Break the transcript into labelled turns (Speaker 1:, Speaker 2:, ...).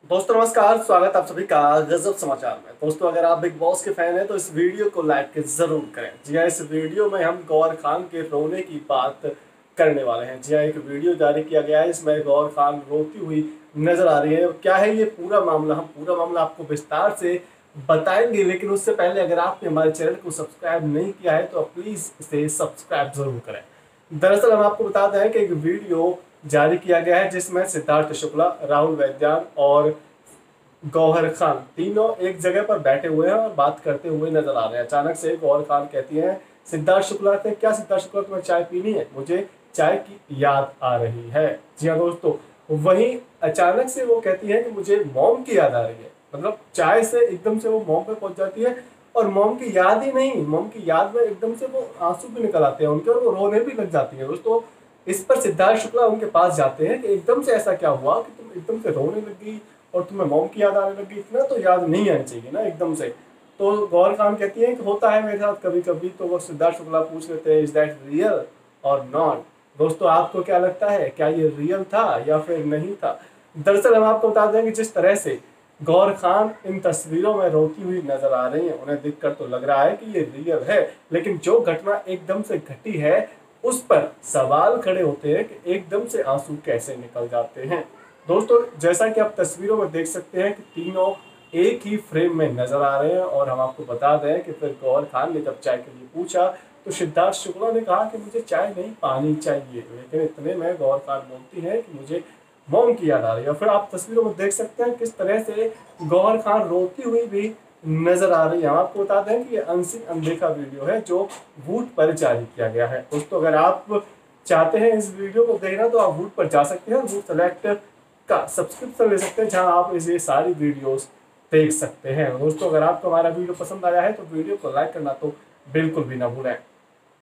Speaker 1: दोस्तों नमस्कार, स्वागत आप सभी का गजब समाचार में। दोस्तों अगर आप बिग बॉस के फैन हैं तो इस वीडियो को लाइक जरूर करें। जी हाँ, इस वीडियो में हम गौहर खान के रोने की बात करने वाले हैं। जी हाँ, एक वीडियो जारी किया गया है, इसमें गौहर खान रोती हुई नजर आ रही है। क्या है ये पूरा मामला, हम पूरा मामला आपको विस्तार से बताएंगे, लेकिन उससे पहले अगर आपने हमारे चैनल को सब्सक्राइब नहीं किया है तो प्लीज इसे सब्सक्राइब जरूर करें। दरअसल हम आपको बताते हैं कि एक वीडियो जारी किया गया है जिसमें सिद्धार्थ शुक्ला, राहुल वैद्यान और गौहर खान तीनों एक जगह पर बैठे हुए हैं और बात करते हुए नजर आ रहे हैं। अचानक से गौहर खान कहती हैं सिद्धार्थ शुक्ला से, क्या सिद्धार्थ शुक्ला तुम्हें चाय पीनी है? मुझे चाय की याद आ रही है। जी हाँ दोस्तों, वहीं अचानक से वो कहती है कि मुझे मॉम की याद आ रही है। मतलब चाय से एकदम से वो मॉम पे पहुंच जाती है और मॉम की याद ही नहीं, मॉम की याद में एकदम से वो आंसू भी निकल आते हैं उनके और वो रोने भी लग जाती है। दोस्तों इस पर सिद्धार्थ शुक्ला उनके पास जाते हैं कि एकदम से ऐसा क्या हुआ कि तुम एकदम से रोने लग गई और तुम्हें मॉम की याद आने लगी? इतना तो याद नहीं आनी चाहिए ना एकदम से। तो गौहर खान कहती है कि होता है मेरे साथ कभी कभी। तो वो सिद्धार्थ शुक्ला पूछ लेते हैं इज दैट रियल और नॉट? दोस्तों आपको क्या लगता है, क्या ये रियल था या फिर नहीं था? दरअसल हम आपको बता दें कि जिस तरह से गौहर खान इन तस्वीरों में रोती हुई नजर आ रही हैं, उन्हें देखकर तो लग रहा है कि ये रियल है, लेकिन जो घटना एकदम से घटी है उस पर सवाल खड़े होते हैं कि एकदम से आंसू कैसे निकल जाते हैं। दोस्तों जैसा कि आप तस्वीरों में देख सकते हैं कि तीनों एक ही फ्रेम में नजर आ रहे हैं और हम आपको बता दें कि फिर गौहर खान ने जब चाय के लिए पूछा तो सिद्धार्थ शुक्ला ने कहा कि मुझे चाय नहीं पानी चाहिए, लेकिन इतने में गौहर खान बोलती है कि मुझे मॉम की याद आ रही है। फिर आप तस्वीरों में देख सकते हैं किस तरह से गौहर खान रोती हुई भी नजर आ रही है। हम आपको बता दें कि ये अनसीन अनदेखा वीडियो है जो वूट पर जारी किया गया है। दोस्तों अगर आप चाहते हैं इस वीडियो को देखना तो आप वूट पर जा सकते हैं, वूट सेलेक्ट का सब्सक्रिप्शन ले सकते हैं जहां आप ये सारी वीडियोस देख सकते हैं। दोस्तों अगर आपको हमारा वीडियो पसंद आया है तो वीडियो को लाइक करना तो बिल्कुल भी ना भूलें।